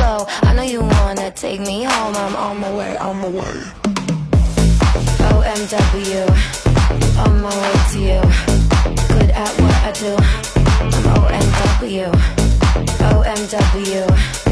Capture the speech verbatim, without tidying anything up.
slow. I know you wanna take me home. I'm on my way, on my way. O M W, on my way to you. Good at what I do. I'm O M W, O M W.